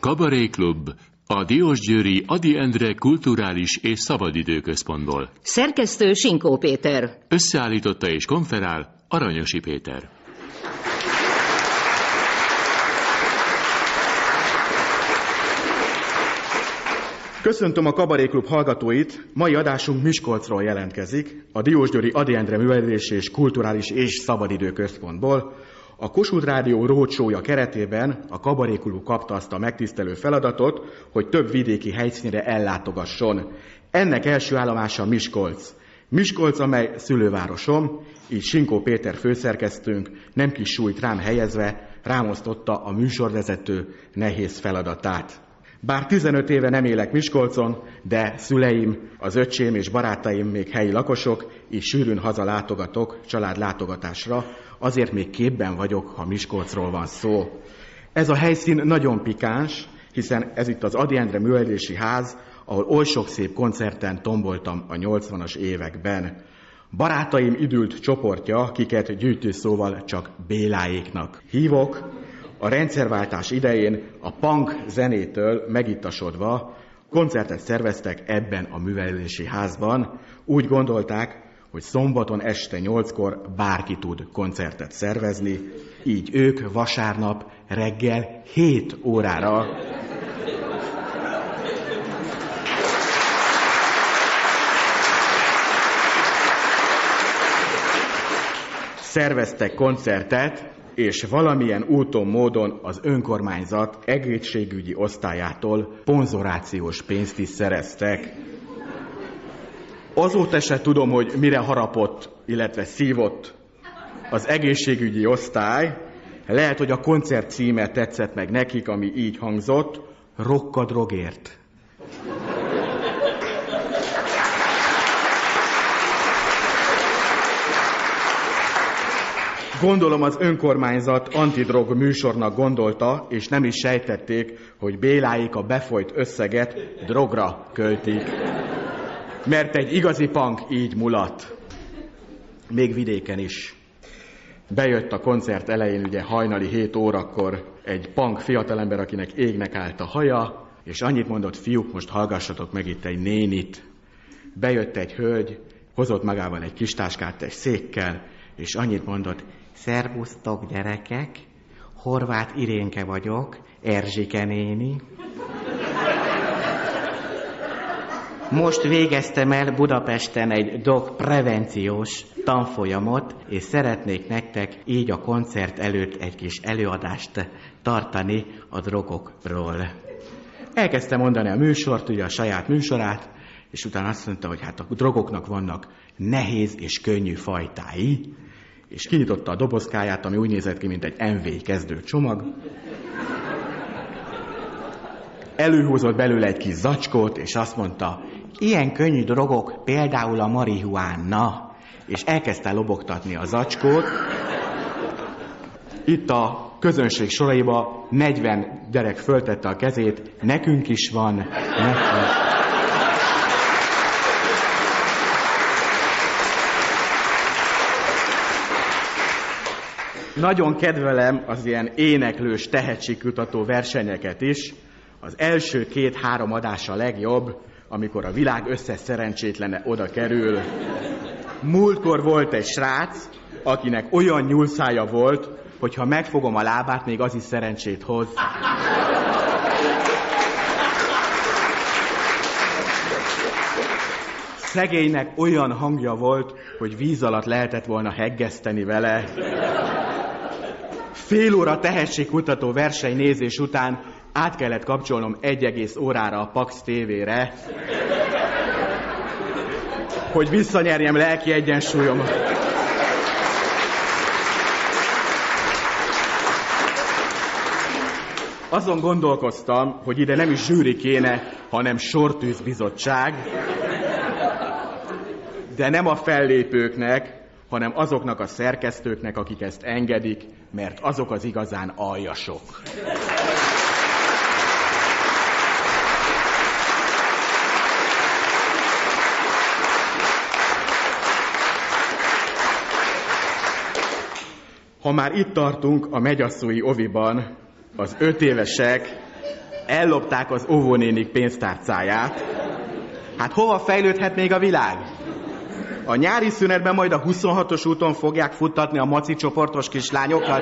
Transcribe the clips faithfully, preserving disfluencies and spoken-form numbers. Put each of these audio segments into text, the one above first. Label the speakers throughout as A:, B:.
A: Kabaré Klub, a Diósgyőri Ady Endre Kulturális és Szabadidőközpontból.
B: Szerkesztő Sinkó Péter.
A: Összeállította és konferál Aranyosi Péter.
C: Köszöntöm a Kabaré Klub hallgatóit, mai adásunk Miskolcról jelentkezik, a Diósgyőri Ady Endre Művelődési és Kulturális és Szabadidőközpontból. A Kossuth Rádió roadshow-ja keretében a Kabaré Klub kapta azt a megtisztelő feladatot, hogy több vidéki helyszínre ellátogasson. Ennek első állomása Miskolc. Miskolc, amely szülővárosom, így Sinkó Péter főszerkesztőnk nem kis súlyt rám helyezve rámosztotta a műsorvezető nehéz feladatát. Bár tizenöt éve nem élek Miskolcon, de szüleim, az öcsém és barátaim még helyi lakosok, így sűrűn hazalátogatok családlátogatásra, azért még képben vagyok, ha Miskolcról van szó. Ez a helyszín nagyon pikáns, hiszen ez itt az Ady Endre Művelődési Ház, ahol oly sok szép koncerten tomboltam a nyolcvanas években. Barátaim idült csoportja, kiket gyűjtőszóval csak Béláéknak hívok, a rendszerváltás idején a punk zenétől megittasodva koncertet szerveztek ebben a művelődési házban. Úgy gondolták, hogy szombaton este nyolckor bárki tud koncertet szervezni, így ők vasárnap reggel hét órára szerveztek koncertet, és valamilyen úton, módon az önkormányzat egészségügyi osztályától szponzorációs pénzt is szereztek. Azóta se tudom, hogy mire harapott, illetve szívott az egészségügyi osztály. Lehet, hogy a koncert címe tetszett meg nekik, ami így hangzott: Rock a drogért. Gondolom az önkormányzat antidrog műsornak gondolta, és nem is sejtették, hogy Béláék a befolyt összeget drogra költik. Mert egy igazi punk így mulat. Még vidéken is. Bejött a koncert elején, ugye hajnali hét órakor egy punk fiatalember, akinek égnek állt a haja, és annyit mondott: fiúk, most hallgassatok meg itt egy nénit. Bejött egy hölgy, hozott magával egy kis táskát egy székkel, és annyit mondott: szervusztok, gyerekek, Horváth Irénke vagyok, Erzsike néni. Most végeztem el Budapesten egy drogprevenciós tanfolyamot, és szeretnék nektek így a koncert előtt egy kis előadást tartani a drogokról. Elkezdte mondani a műsort, ugye a saját műsorát, és utána azt mondta, hogy hát a drogoknak vannak nehéz és könnyű fajtái, és kinyitotta a dobozkáját, ami úgy nézett ki, mint egy em vé kezdő csomag. Előhúzott belőle egy kis zacskót, és azt mondta: ilyen könnyű drogok például a marihuána. És elkezdte lobogtatni a zacskót. Itt a közönség soraiba negyven gyerek föltette a kezét: nekünk is van, nekünk. Nagyon kedvelem az ilyen éneklős, tehetségkutató versenyeket is. Az első két-három adás a legjobb, amikor a világ összes szerencsétlene oda kerül. Múltkor volt egy srác, akinek olyan nyúlszája volt, hogy ha megfogom a lábát, még az is szerencsét hoz. Szegénynek olyan hangja volt, hogy víz alatt lehetett volna heggeszteni vele. Fél óra tehetségkutató versenynézés után át kellett kapcsolnom egy egész órára a Pax té vére, hogy visszanyerjem lelki egyensúlyomat. Azon gondolkoztam, hogy ide nem is zsűri kéne, hanem sortűzbizottság, de nem a fellépőknek, hanem azoknak a szerkesztőknek, akik ezt engedik, mert azok az igazán aljasok. Ha már itt tartunk a megyasszói oviban, az öt évesek Ellopták az óvónénik pénztárcáját. Hát hova fejlődhet még a világ? A nyári szünetben majd a huszonhatos úton fogják futtatni a maci csoportos kislányokat?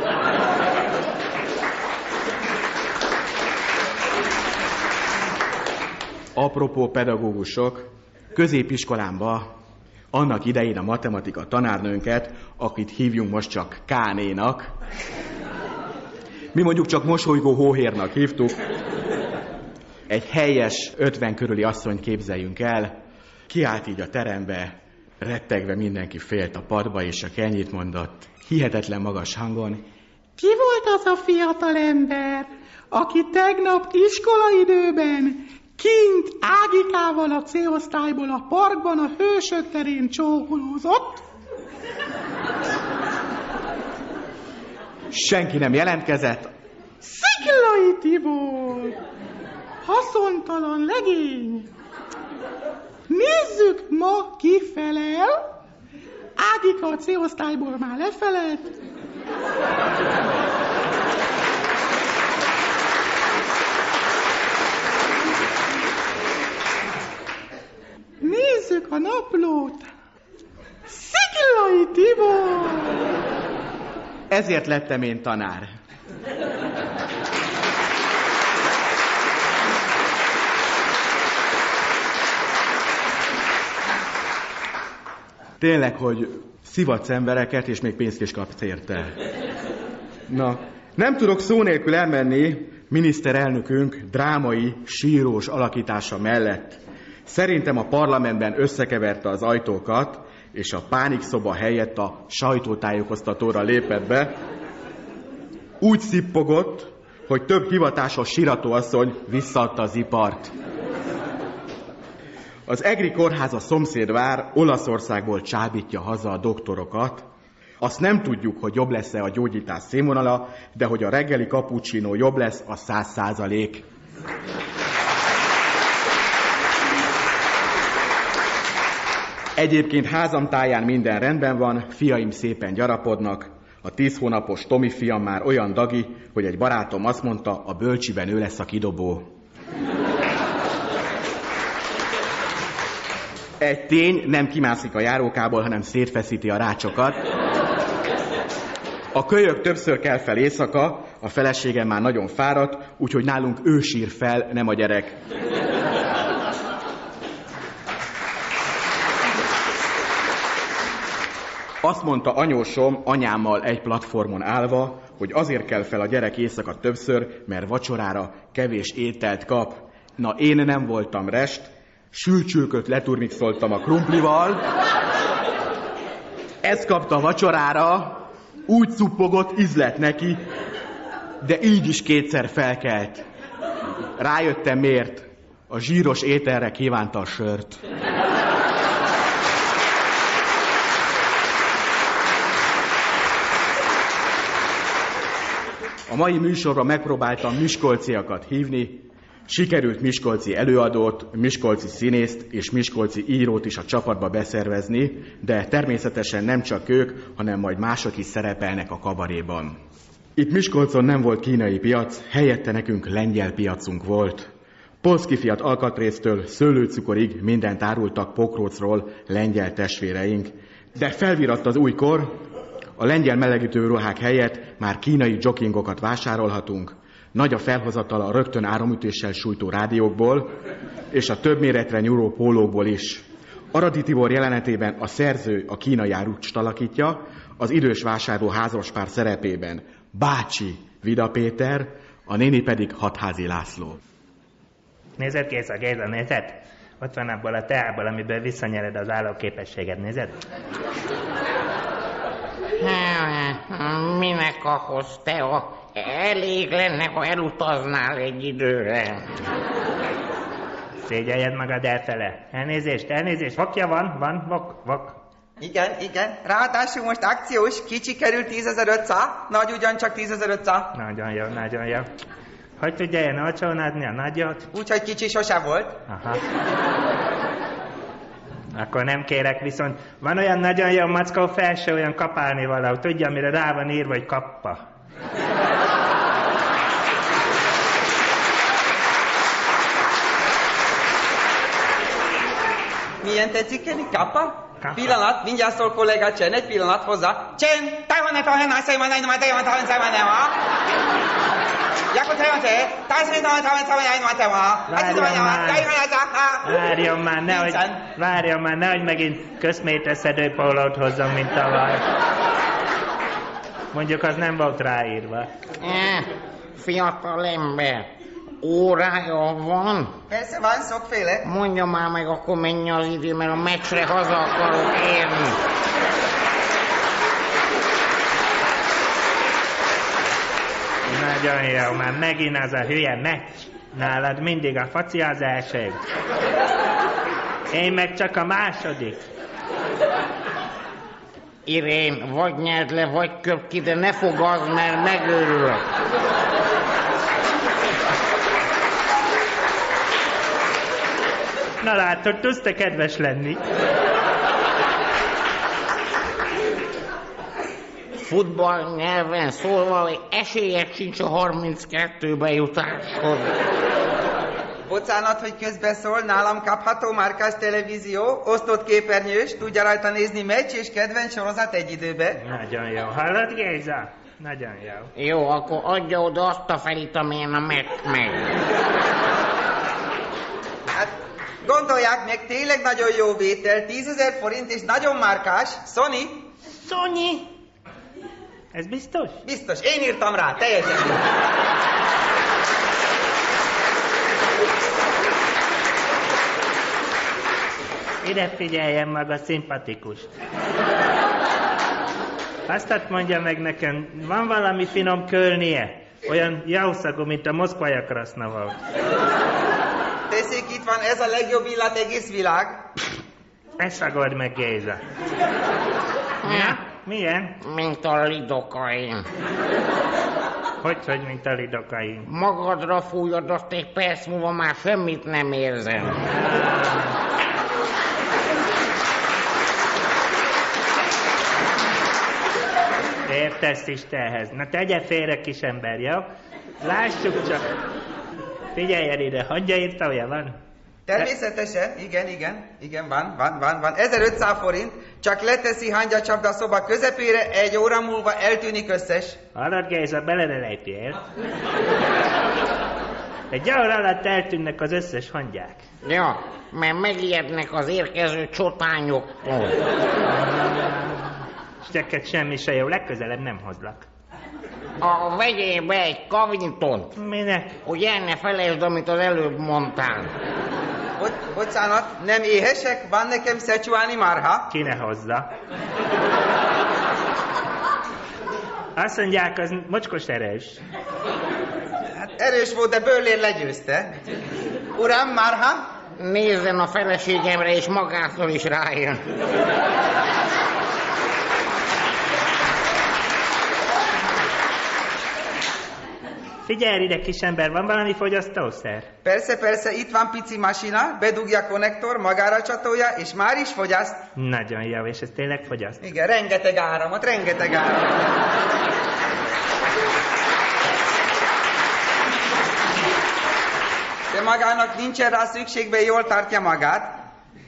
C: Apropó pedagógusok, középiskolámba annak idején a matematika tanárnőnket, akit hívjunk most csak Kánénak, mi mondjuk csak mosolygó hóhérnak hívtuk, egy helyes, ötven körüli asszonyt képzeljünk el, kiállt így a terembe, rettegve mindenki félt a padba, és csak ennyit mondott, hihetetlen magas hangon: ki volt az a fiatal ember, aki tegnap iskolaidőben kint Ágikával a C-osztályból a parkban a Hősök terén csókolózott? Senki nem jelentkezett. Sziklai Tibor! Haszontalan legény! Nézzük, ma ki felel. Ágika a C-osztályból már lefelelt. Nézzük a naplót. Sziklai Tibor! Ezért lettem én tanár. Tényleg, hogy szivatsz embereket, és még pénzt is kapsz érte. Na, nem tudok szó nélkül elmenni miniszterelnökünk drámai, sírós alakítása mellett. Szerintem a parlamentben összekeverte az ajtókat, és a pánikszoba helyett a sajtótájékoztatóra lépett be. Úgy szippogott, hogy több hivatásos siratóasszony visszaadta az ipart. Az egri kórháza szomszédvár Olaszországból csábítja haza a doktorokat. Azt nem tudjuk, hogy jobb lesz-e a gyógyítás színvonala, de hogy a reggeli cappuccino jobb lesz, a száz százalék. Egyébként házam táján minden rendben van, fiaim szépen gyarapodnak. A tíz hónapos Tomi fiam már olyan dagi, hogy egy barátom azt mondta, a bölcsiben ő lesz a kidobó. Egy tény, nem kimászik a járókából, hanem szétfeszíti a rácsokat. A kölyök többször kell fel éjszaka, a feleségem már nagyon fáradt, úgyhogy nálunk ő sír fel, nem a gyerek. Azt mondta anyósom anyámmal egy platformon állva, hogy azért kell fel a gyerek éjszaka többször, mert vacsorára kevés ételt kap. Na, én nem voltam rest, sülcsülköt leturmixoltam a krumplival. Ezt kapta vacsorára, úgy szuppogott, íz lett neki, de így is kétszer felkelt. Rájöttem miért. A zsíros ételre kívánta a sört. A mai műsorra megpróbáltam miskolciakat hívni, sikerült miskolci előadót, miskolci színészt és miskolci írót is a csapatba beszervezni, de természetesen nem csak ők, hanem majd mások is szerepelnek a kabaréban. Itt Miskolcon nem volt kínai piac, helyette nekünk lengyel piacunk volt. Polszki Fiat alkatrésztől szőlőcukorig mindent árultak Pokrócról lengyel testvéreink, de felviratt az új kor, a lengyel melegítő ruhák helyett már kínai joggingokat vásárolhatunk, nagy a felhozatala a rögtön áramütéssel sújtó rádiókból, és a több méretre nyúló pólókból is. Aradi Tibor jelenetében a szerző a kínai árust alakítja, az idős vásárló házaspár szerepében bácsi Vida Péter, a néni pedig Hatházi László.
D: Nézed, kész a Géza, nézed? Ott van abból a teából, amiből visszanyered az állóképességet, nézed?
E: Minek ahhoz, Teo? Elég lenne, ha elutaznál egy időre.
D: Szégyeljed magad elfele. Elnézést, elnézést. Vakja van, van, vak, vak.
F: Igen, igen. Ráadásul most akciós, kicsi kerül tízezer-ötszáz, nagy ugyancsak tízezer-ötszáz.
D: Nagyon jó, nagyon jó. Hogy tudja ilyen olcsón adni a nagyot?
F: Úgyhogy kicsi sose volt.
D: Aha. Akkor nem kérek, viszont van olyan nagyon jó mackó felső, olyan kapálni valahol. Tudja, amire rá van írva, hogy kappa.
F: Milyen tetszik Kenny? Kappa?
D: Kappa.
F: Pillanat, mindjárt szól kollega Csen, egy pillanat hozzá. Csen, tajvan, tajvan, tajvan, tajvan, tajvan, tajvan, tajvan, tajvan. Jako tajvan, tajvan, tajvan, tajvan, tajvan, tajvan.
D: Várjon már, nehogy, várjon már, nehogy megint közméteszedő pólót hozzon, mint tavaly. Mondjuk az nem volt ráírva.
E: Eh, fiatal ember, órája van?
F: Persze van sokféle.
E: Mondja már meg, akkor menj az idő, mert a meccsre haza akarok érni.
D: Nagyon jó, már megint az a hülye meccs. Nálad mindig a faci az első. Én meg csak a második.
E: Irén, vagy nyerd le, vagy köp ki, de ne fogadj, mert megőrülök.
D: Na látod, tudsz te kedves lenni.
E: Futball nyelven szólva, hogy esélyed sincs a harminckettőbe jutáshoz.
F: Bocsánat, hogy közbeszól, nálam kapható márkás televízió, osztott képernyős, tudja rajta nézni meccs és kedvenc sorozat egy időben.
D: Nagyon jó. Hallod, Géza? Nagyon jó.
E: Jó, akkor adja oda azt a felit, amelyen a meccs megy.
F: Hát, gondolják meg, tényleg nagyon jó vétel, tízezer forint és nagyon márkás. Sony?
D: Sonyi? Ez biztos?
F: Biztos, én írtam rá, teljesen biztos.
D: Ide figyeljen maga szimpatikus. Azt mondja meg nekem, van valami finom kölnie? Olyan jószagú, mint a moszkvai kraszna volt.
F: Tessék, itt van, ez a legjobb illat egész világ.
D: Ezt ragold meg, Géza. Ja? Milyen?
E: Mint a lidokain.
D: Hogy, hogy, mint a lidokain?
E: Magadra fújod, azt egy perc múlva már semmit nem érzem.
D: Értesz Istenhez. Na tegye félre, kisember, jó? Lássuk csak. Figyeljen ide, hagyja írtója van?
F: Természetesen, igen, igen, igen, van, van, van, van. ezerötszáz forint, csak leteszi hangyacsapda a szoba közepére, egy óra múlva eltűnik összes.
D: Hallod, Géza, belerelejtél. Egy óra alatt eltűnnek az összes hangyák.
E: Ja, mert megijednek az érkező csotányoktól.
D: És neked semmi se jó, legközelebb nem hozlak.
E: A vegyél be egy kavintont.
D: Minek?
E: Hogy el ne felejtsd, amit az előbb mondtál.
F: Bo- bocsánat, nem éhesek? Van nekem szecsuáni marha?
D: Ki ne hozza. Azt mondják, az mocskos erős.
F: Hát erős volt, de bőlér legyőzte. Uram, marha?
E: Nézzen a feleségemre, és magától is rájön.
D: Figyelj ide, kisember, van valami fogyasztószer?
F: Persze, persze, itt van pici masina, bedugja konnektor, magára csatolja, és már is fogyaszt.
D: Nagyon jó, és ez tényleg fogyaszt?
F: Igen, rengeteg áramot, rengeteg áramot. De magának nincsen rá szükségbe, jól tartja magát.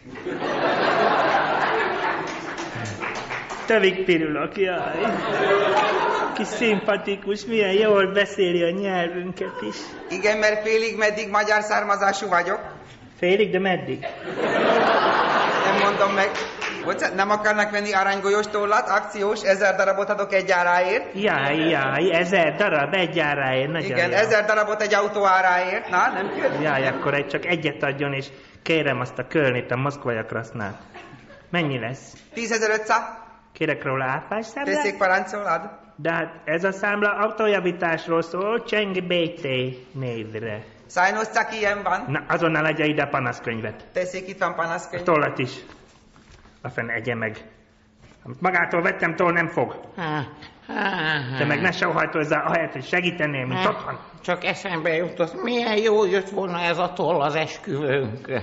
D: Tövig pirulok, jaj. Kis szimpatikus, milyen jól beszéli a nyelvünket is.
F: Igen, mert félig meddig magyar származású vagyok.
D: Félig, de meddig?
F: Nem mondom meg. Bocsánat, nem akarnak venni aranygolyós tollat, akciós, ezer darabot adok egy áráért.
D: Jaj, jaj, ezer darab egy áráért, nagyon
F: Igen,
D: jó.
F: ezer darabot egy autó áráért. Na, nem kérdez?
D: Jaj, akkor egy csak egyet adjon, és kérem azt a kölnét, a moszkvai krasznát. Mennyi lesz?
F: tízezer-ötszáz.
D: Kérek róla áfás számlát?
F: Tessék, parancsolad.
D: De hát ez a számla autójavításról szól, Cseng bé té névre.
F: Sajnos csak ilyen van.
D: Na, azonnal adja ide a panaszkönyvet.
F: Tessék, itt van
D: A
F: panaszkönyv.
D: tollat is. A fene egye meg. Amit magától vettem, tól nem fog. Te meg ne sóhajtozzál, ahelyett, hogy segítenél, mint otthon.
E: Csak eszembe jutott, milyen jó jött volna ez a toll az esküvőnkön.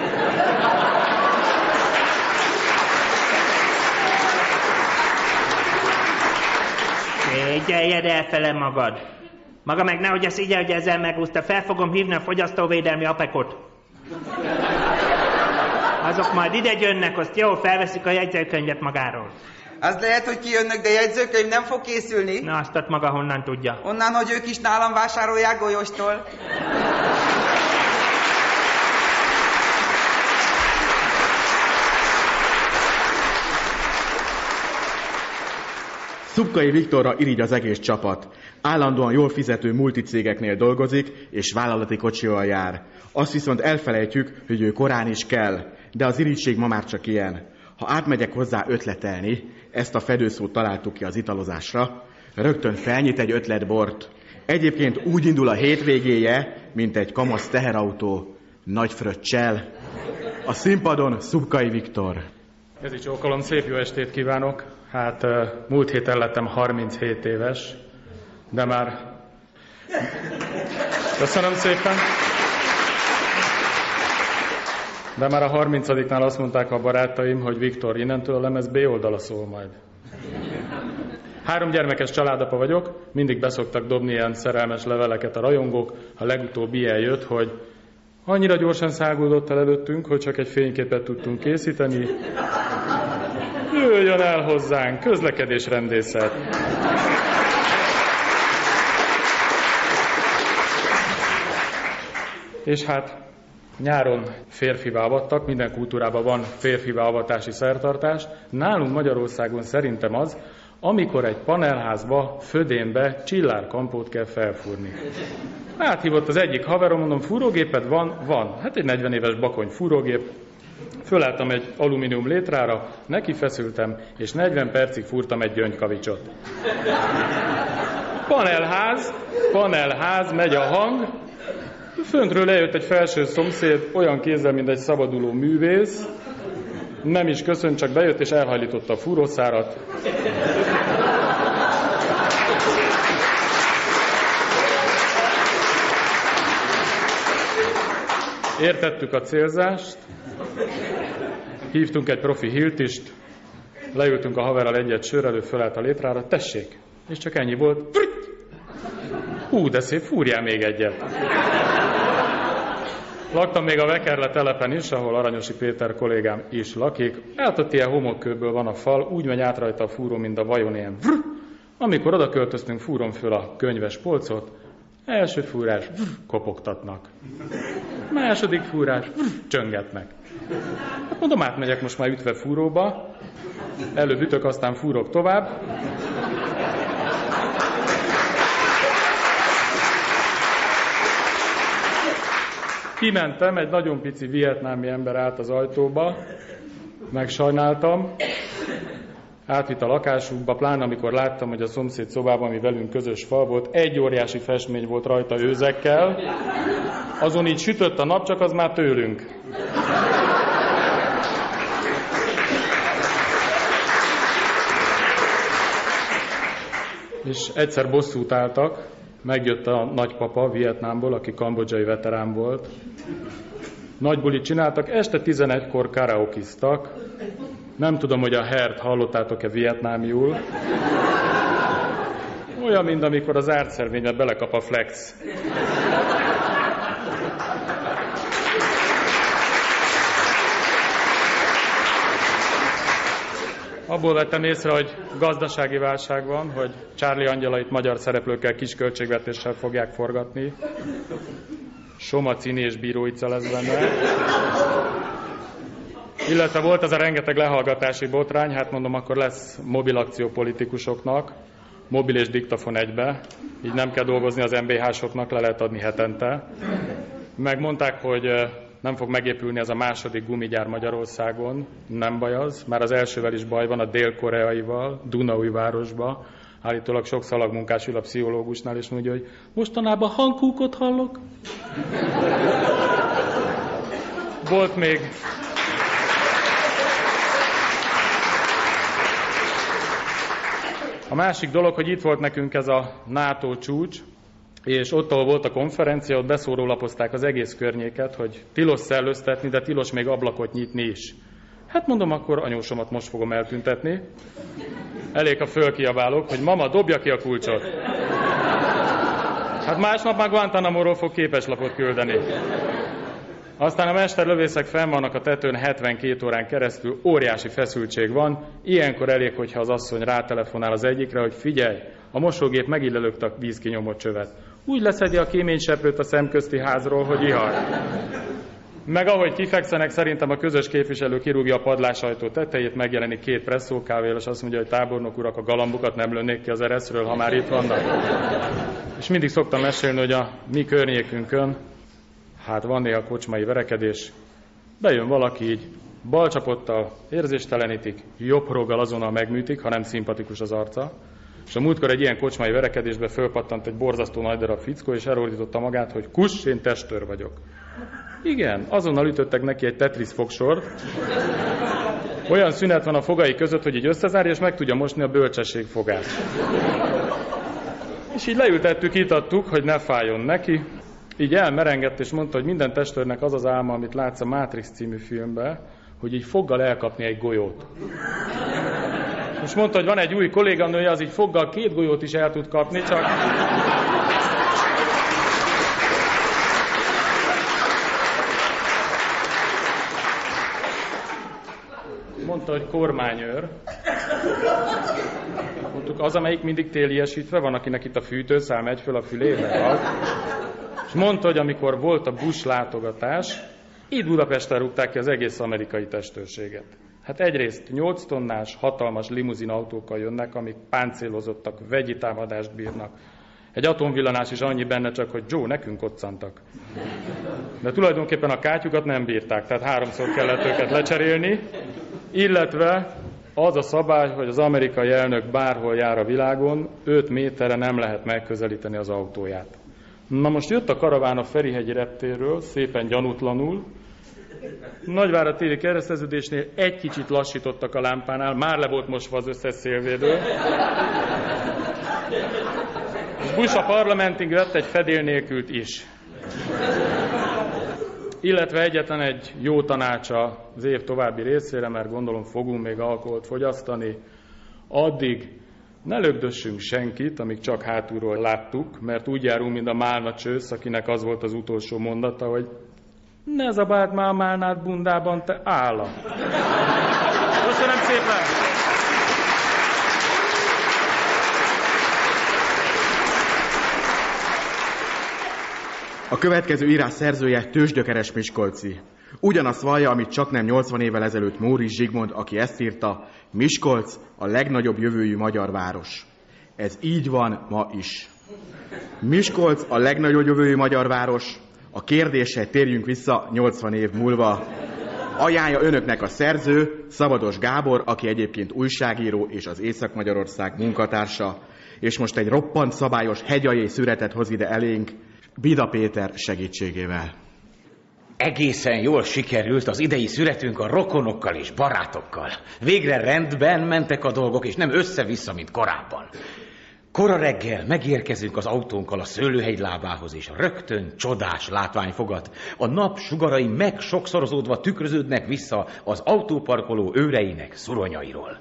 D: Szégyeljed elfele magad. Maga meg nehogy ezt így, hogy ezzel megúszta. Fel fogom hívni a fogyasztóvédelmi apekot. Azok majd ide jönnek, azt jó, felveszik a jegyzőkönyvet magáról.
F: Az lehet, hogy kijönnek, de jegyzőkönyv nem fog készülni.
D: Na, azt ott maga honnan tudja?
F: Onnan, hogy ők is nálam vásárolják golyóstól.
C: Szubkai Viktorra irigy az egész csapat. Állandóan jól fizető multicégeknél dolgozik, és vállalati kocsival jár. Azt viszont elfelejtjük, hogy ő korán is kell, de az irigység ma már csak ilyen. Ha átmegyek hozzá ötletelni, ezt a fedőszót találtuk ki az italozásra, rögtön felnyit egy ötletbort. Egyébként úgy indul a hétvégéje, mint egy kamasz teherautó, nagy fröccsel. A színpadon Szubkai Viktor.
G: Ez is csókolom, szép jó estét kívánok. Hát múlt héten lettem harminchét éves, de már... Köszönöm szépen. De már a harmincadiknál azt mondták a barátaim, hogy Viktor, innentől a lemez B oldala szól majd. Három gyermekes családapa vagyok, mindig beszoktak dobni ilyen szerelmes leveleket a rajongók. A legutóbbi ilyen jött, hogy annyira gyorsan száguldott el előttünk, hogy csak egy fényképet tudtunk készíteni. Jöjjön el hozzánk, közlekedésrendészet. És hát nyáron férfivá avattak, minden kultúrában van férfivá avatási szertartás. Nálunk Magyarországon szerintem az, amikor egy panelházba, födénbe csillárkampót kell felfúrni. Áthívott az egyik haverom, mondom, fúrógéped van? Van. Hát egy negyven éves bakony fúrógép. Fölálltam egy alumínium létrára, neki feszültem, és negyven percig fúrtam egy gyöngykavicsot. Panelház, panelház, megy a hang. Föntről lejött egy felső szomszéd, olyan kézzel, mint egy szabaduló művész. Nem is köszönt, csak bejött és elhajlította a fúrószárat. Értettük a célzást, hívtunk egy profi hiltist, leültünk a haverral egyet sör előtt, fölállt a létrára, tessék, és csak ennyi volt. Hú, de szép, fúrjál még egyet. Laktam még a Vekerle telepen is, ahol Aranyosi Péter kollégám is lakik. Hát ott ilyen homokkőből van a fal, úgy megy át rajta a fúró, mint a vajon ilyen. Amikor oda költöztünk, fúrom föl a könyves polcot, első fúrás, kopogtatnak. Második fúrás, csöngetnek. Hát mondom, átmegyek most már ütve fúróba, előbb ütök, aztán fúrok tovább. Kimentem, egy nagyon pici vietnámi ember állt az ajtóba, megsajnáltam, átvitt a lakásukba, pláne amikor láttam, hogy a szomszéd szobában, ami velünk közös fal volt, egy óriási festmény volt rajta őzekkel, azon így sütött a nap, csak az már tőlünk. És egyszer bosszút álltak, megjött a nagypapa Vietnámból, aki kambodzsai veterán volt. Nagy bulit csináltak, este tizenegykor karaokiztak. Nem tudom, hogy a hert hallottátok-e vietnámiul. Olyan, mint amikor az ártszervénybe belekap a flex. Abból vettem észre, hogy gazdasági válság van, hogy Charlie angyalait magyar szereplőkkel kis költségvetéssel fogják forgatni. Soma Cini és Bíróica lesz benne. Illetve volt az a rengeteg lehallgatási botrány, hát mondom, akkor lesz mobil akció politikusoknak, mobil és diktafon egybe, így nem kell dolgozni az em bé há-soknak, le lehet adni hetente. Megmondták, hogy nem fog megépülni ez a második gumigyár Magyarországon, nem baj az, már az elsővel is baj van, a dél-koreaival, Dunaújvárosba. Állítólag sok szalagmunkás ül a pszichológusnál, és mondja, hogy mostanában hangkúkot hallok. Volt még... A másik dolog, hogy itt volt nekünk ez a NATO csúcs, és ott, ahol volt a konferencia, ott beszórólapozták az egész környéket, hogy tilos szellőztetni, de tilos még ablakot nyitni is. Hát mondom, akkor anyósomat most fogom eltüntetni. Elég, ha fölkiabálok, hogy mama, dobja ki a kulcsot. Hát másnap már Guantanamo-ról fog képeslapot küldeni. Aztán a mesterlövészek fenn vannak a tetőn hetvenkét órán keresztül, óriási feszültség van, ilyenkor elég, hogyha az asszony rátelefonál az egyikre, hogy figyelj, a mosógép megint lelökte a vízkinyomott csövet. Úgy leszedi a kéményseprőt a szemközti házról, hogy ihar. Meg ahogy kifekszenek, szerintem a közös képviselő kirúgja a padlásajtó tetejét, megjelenik két presszókávél, és azt mondja, hogy tábornok urak, a galambukat nem lőnék ki az ereszről, ha már itt vannak. És mindig szoktam mesélni, hogy a mi környékünkön, hát van néha kocsmai verekedés, bejön valaki így, balcsapottal érzéstelenítik, jobb roggal azonnal megműtik, ha nem szimpatikus az arca, és a múltkor egy ilyen kocsmai verekedésbe fölpattant egy borzasztó nagy darab fickó, és elordította magát, hogy kuss, én testőr vagyok. Igen, azonnal ütöttek neki egy Tetris fogsort. Olyan szünet van a fogai között, hogy így összezárja, és meg tudja mosni a bölcsesség fogát. És így leültettük, itattuk, hogy ne fájjon neki. Így elmerengett, és mondta, hogy minden testőrnek az az álma, amit látsz a Matrix című filmben, hogy így foggal elkapni egy golyót. Most mondta, hogy van egy új kolléganője, az így foggal két golyót is el tud kapni, csak... Mondta, hogy kormányőr. Mondtuk, az, amelyik mindig téliesítve van, akinek itt a fűtőszál megy föl a fülébe. Az. És mondta, hogy amikor volt a Bush látogatás, itt Budapesten rúgták ki az egész amerikai testőrséget. Hát egyrészt nyolc tonnás, hatalmas limuzin autókkal jönnek, amik páncélozottak, vegyi támadást bírnak. Egy atomvillanás is annyi benne, csak hogy Joe, nekünk koccantak. De tulajdonképpen a kátyukat nem bírták, tehát háromszor kellett őket lecserélni, illetve az a szabály, hogy az amerikai elnök bárhol jár a világon, öt méterre nem lehet megközelíteni az autóját. Na most jött a karaván a Ferihegyi reptérről, szépen gyanútlanul. Nagyvárad téri kereszteződésnél egy kicsit lassítottak a lámpánál, már le volt mosva az összes szélvédő. És Bush a parlamentig vett egy fedél nélkült is. Illetve egyetlen egy jó tanácsa az év további részére, mert gondolom fogunk még alkoholt fogyasztani, addig ne lögdössünk senkit, amíg csak hátulról láttuk, mert úgy járunk, mint a málna csősz, akinek az volt az utolsó mondata, hogy ne zabáld már a málnát bundában, te állam. Köszönöm szépen!
C: A következő írás szerzője Tőzsgyökeres Miskolci. Ugyanazt vallja, amit csaknem nyolcvan évvel ezelőtt Móricz Zsigmond, aki ezt írta, Miskolc a legnagyobb jövőjű magyar város. Ez így van ma is. Miskolc a legnagyobb jövőjű magyar város. A kérdésre térjünk vissza nyolcvan év múlva. Ajánlja önöknek a szerző, Szabados Gábor, aki egyébként újságíró és az Észak-Magyarország munkatársa. És most egy roppant szabályos hegyajé szüretet hoz ide elénk, Bida Péter segítségével.
H: Egészen jól sikerült az idei szüretünk a rokonokkal és barátokkal. Végre rendben mentek a dolgok, és nem össze-vissza, mint korábban. Kora reggel megérkezünk az autónkkal a Szőlőhegy lábához, és rögtön csodás látvány fogad. A nap sugarai megsokszorozódva tükröződnek vissza az autóparkoló őreinek szuronyairól.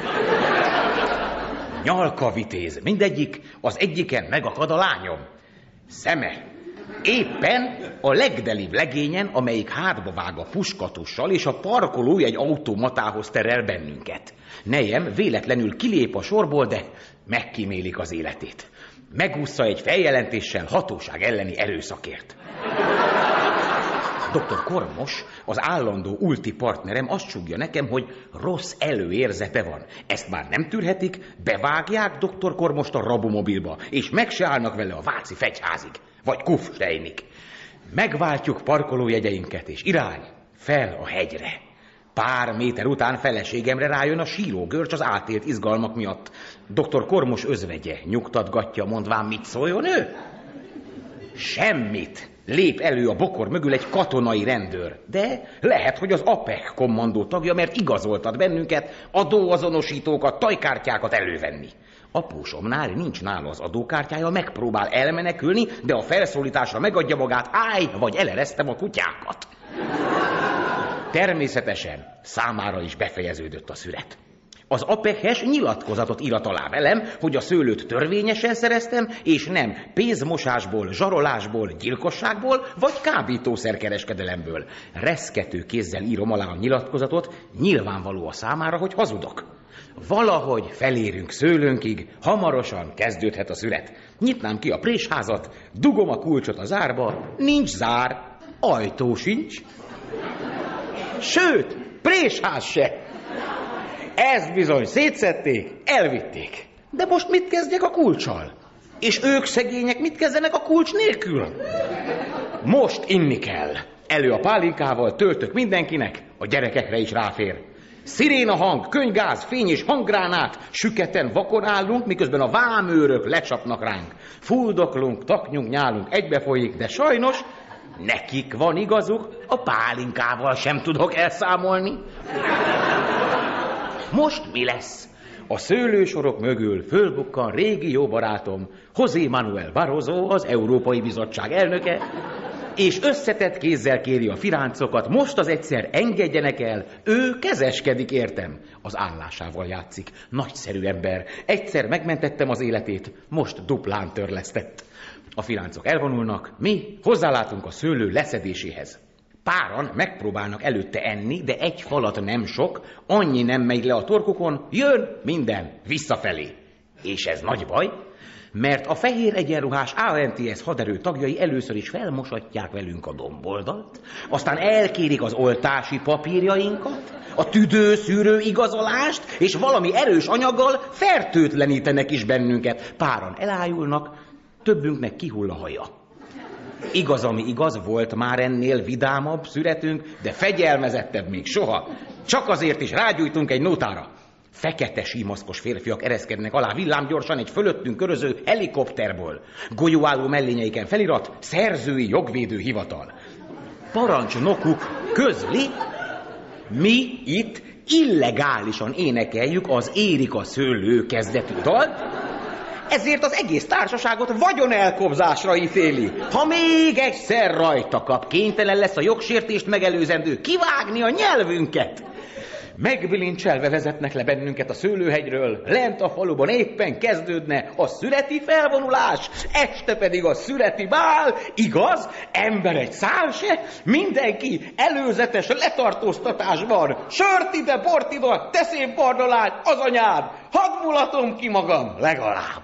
H: Nyalka vitéz, mindegyik, az egyiken megakad a lányom. Szeme. Éppen a legdelibb legényen, amelyik hátba vág a puskatussal, és a parkolója egy automatához terel bennünket. Nejem véletlenül kilép a sorból, de megkímélik az életét. Megúszza egy feljelentéssel hatóság elleni erőszakért. doktor Kormos, az állandó ulti partnerem azt súgja nekem, hogy rossz előérzete van. Ezt már nem tűrhetik, bevágják doktor Kormost a rabomobilba, és meg se állnak vele a Váci fegyházig. Vagy Kufsteinig. Megváltjuk parkolójegyeinket, és irány fel a hegyre. Pár méter után feleségemre rájön a sírógörcs az átélt izgalmak miatt. doktor Kormos özvegye nyugtatgatja, mondván, mit szóljon ő? Semmit. Lép elő a bokor mögül egy katonai rendőr. De lehet, hogy az á pé e cé kommandó tagja, mert igazoltat bennünket adóazonosítókat, tajkártyákat elővenni. Apósomnál nincs nála az adókártyája, megpróbál elmenekülni, de a felszólításra megadja magát, állj, vagy eleresztem a kutyákat. Természetesen számára is befejeződött a szüret. az apehes nyilatkozatot írat alá velem, hogy a szőlőt törvényesen szereztem, és nem pénzmosásból, zsarolásból, gyilkosságból, vagy kábítószerkereskedelemből. Reszkető kézzel írom alá a nyilatkozatot, nyilvánvaló a számára, hogy hazudok. Valahogy felérünk szőlőnkig, hamarosan kezdődhet a szüret. Nyitnám ki a présházat, dugom a kulcsot a zárba, nincs zár, ajtó sincs. Sőt, présház se. Ezt bizony szétszedték, elvitték. De most mit kezdjek a kulccsal? És ők szegények mit kezdenek a kulcs nélkül? Most inni kell. Elő a pálinkával, töltök mindenkinek, a gyerekekre is ráfér. Sziréna hang, könygáz, fény és hanggránát, süketen vakon állunk, miközben a vámőrök lecsapnak ránk. Fuldoklunk, taknyunk, nyálunk, egybefolyik, de sajnos nekik van igazuk, a pálinkával sem tudok elszámolni. Most mi lesz? A szőlősorok mögül fölbukkan régi jó barátom, José Manuel Barroso, az Európai Bizottság elnöke, és összetett kézzel kéri a firáncokat, most az egyszer engedjenek el, ő kezeskedik értem. Az állásával játszik, nagyszerű ember, egyszer megmentettem az életét, most duplán törlesztett. A firáncok elvonulnak, mi hozzálátunk a szőlő leszedéséhez. Páran megpróbálnak előtte enni, de egy falat nem sok, annyi nem megy le a torkukon, jön minden visszafelé. És ez nagy baj, mert a fehér egyenruhás á en té es haderő tagjai először is felmosatják velünk a domboldalt, aztán elkérik az oltási papírjainkat, a tüdőszűrő igazolást, és valami erős anyaggal fertőtlenítenek is bennünket. Páran elájulnak, többünknek kihull a haja. Igaz, ami igaz, volt már ennél vidámabb szüretünk, de fegyelmezettebb még soha. Csak azért is rágyújtunk egy nótára. Fekete símaszkos férfiak ereszkednek alá villámgyorsan egy fölöttünk köröző helikopterből. Golyóálló mellényeiken felirat, szerzői jogvédő hivatal. Parancsnokuk közli, mi itt illegálisan énekeljük az Érik a szőlő kezdetű dalt, ezért az egész társaságot vagyonelkobzásra ítéli. Ha még egyszer rajta kap, kénytelen lesz a jogsértést megelőzendő kivágni a nyelvünket. Megbilincselve vezetnek le bennünket a szőlőhegyről, lent a faluban éppen kezdődne a szüreti felvonulás, este pedig a szüreti bál, igaz, ember egy szál se, mindenki előzetes letartóztatásban, sört ide, bort ide, te szép barna lány, az anyád, hadd mulatom ki magam legalább.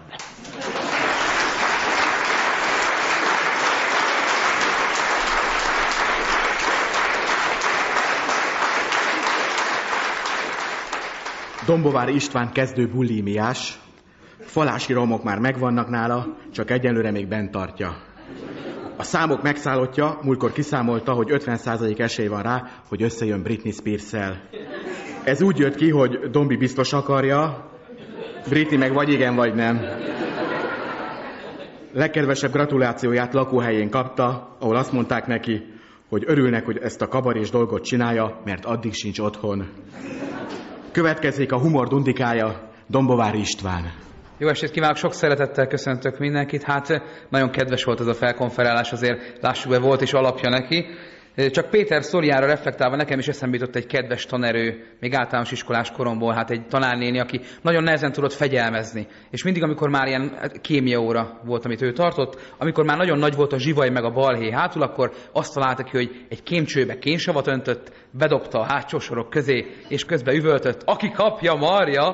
C: Dombovári István kezdő bulimiás, falási romok már megvannak nála, csak egyelőre még bent tartja. A számok megszállottja, múltkor kiszámolta, hogy ötven százalék esély van rá, hogy összejön Britney Spears-szel. Ez úgy jött ki, hogy Dombi biztos akarja, Britney meg vagy igen, vagy nem. Legkedvesebb gratulációját lakóhelyén kapta, ahol azt mondták neki, hogy örülnek, hogy ezt a kabarés dolgot csinálja, mert addig sincs otthon. Következik a humor dundikája, Dombovári István.
I: Jó estét kívánok, sok szeretettel köszöntök mindenkit. Hát nagyon kedves volt ez a felkonferálás, azért lássuk be, volt is alapja neki. Csak Péter sztoriára reflektálva nekem is eszembe jutott egy kedves tanerő, még általános iskolás koromból, hát egy tanárnéni, aki nagyon nehezen tudott fegyelmezni. És mindig, amikor már ilyen kémia óra volt, amit ő tartott, amikor már nagyon nagy volt a zsivaj meg a balhé hátul, akkor azt találta ki, hogy egy kémcsőbe kénsavat öntött, bedobta a hátsó sorok közé, és közben üvöltött, aki kapja, marja!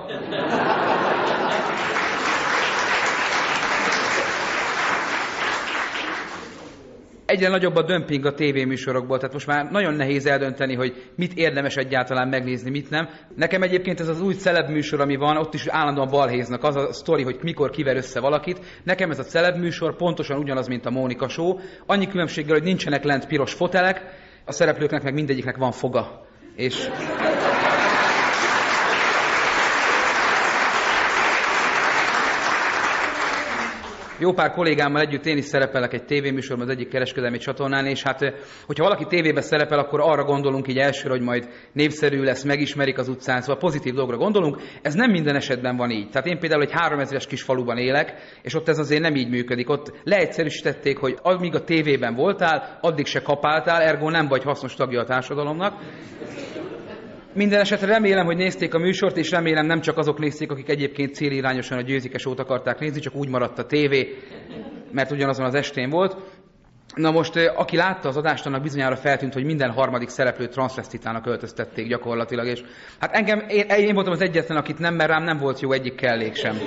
I: Egyre nagyobb a dömping a tévéműsorokból, tehát most már nagyon nehéz eldönteni, hogy mit érdemes egyáltalán megnézni, mit nem. Nekem egyébként ez az új celeb műsor, ami van, ott is állandóan balhéznak. Az a sztori, hogy mikor kiver össze valakit. Nekem ez a celeb műsor pontosan ugyanaz, mint a Mónika Show. Annyi különbséggel, hogy nincsenek lent piros fotelek, a szereplőknek meg mindegyiknek van foga. És... Jó pár kollégámmal együtt én is szerepelek egy tévéműsorban az egyik kereskedelmi csatornán, és hát, hogyha valaki tévében szerepel, akkor arra gondolunk így elsőre, hogy majd népszerű lesz, megismerik az utcán, szóval pozitív dolgra gondolunk. Ez nem minden esetben van így. Tehát én például egy háromezres kis faluban élek, és ott ez azért nem így működik. Ott leegyszerűsítették, hogy amíg a tévében voltál, addig se kapáltál, ergo nem vagy hasznos tagja a társadalomnak. Minden esetre remélem, hogy nézték a műsort, és remélem nem csak azok nézték, akik egyébként célirányosan a Győzike Show-t akarták nézni, csak úgy maradt a tévé, mert ugyanazon az estén volt. Na most, aki látta az adást, annak bizonyára feltűnt, hogy minden harmadik szereplőt transzvesztitának öltöztették gyakorlatilag, és hát engem, én, én voltam az egyetlen, akit nem, mert rám nem volt jó egyik kellék sem.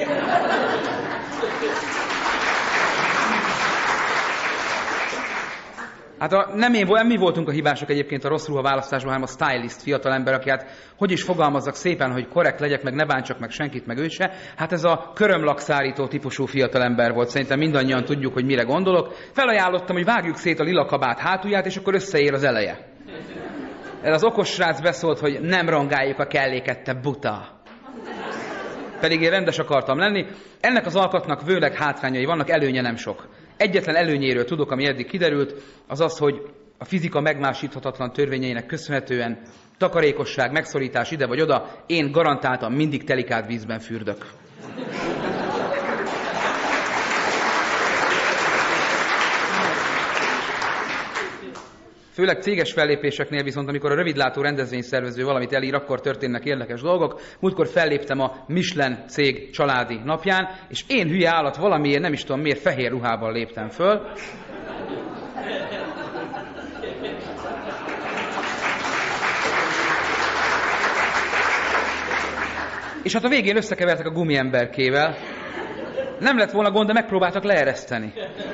I: Hát a, nem, én, nem mi voltunk a hibások egyébként a rossz ruha választásban, hanem a stylist fiatalember, aki hát hogy is fogalmazzak szépen, hogy korrekt legyek, meg ne bántsak meg senkit, meg őt se. Hát ez a körömlakszárító típusú fiatalember volt. Szerintem mindannyian tudjuk, hogy mire gondolok. Felajánlottam, hogy vágjuk szét a lila kabát hátulját, és akkor összeér az eleje. Ez az okos srác beszólt, hogy nem rongáljuk a kelléket, te buta. Pedig én rendes akartam lenni. Ennek az alkatnak vőleg hátrányai vannak, előnye nem sok. Egyetlen előnyéről tudok, ami eddig kiderült, az az, hogy a fizika megmásíthatatlan törvényeinek köszönhetően takarékosság, megszorítás ide vagy oda, én garantáltan mindig telikád vízben fürdök. Főleg céges fellépéseknél viszont, amikor a rövidlátó rendezvényszervező valamit elír, akkor történnek érdekes dolgok. Múltkor felléptem a Michelin cég családi napján, és én hülye állat valamiért, nem is tudom miért, fehér ruhában léptem föl. És hát a végén összekevertek a gumiemberkével. Nem lett volna gond, de megpróbáltak leereszteni.